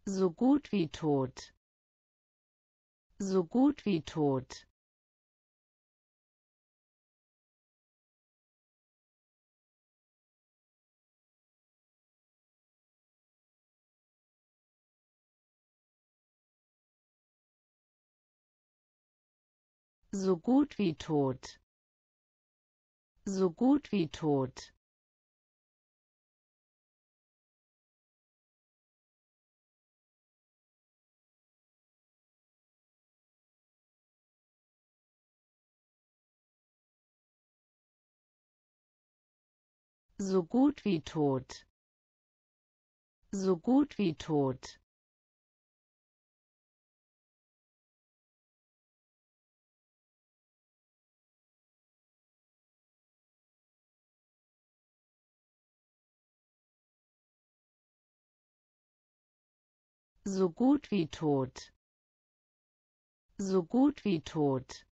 so gut wie tot, so gut wie tot, so gut wie tot, so gut wie tot, so gut wie tot, so gut wie tot, so gut wie tot, so gut wie tot,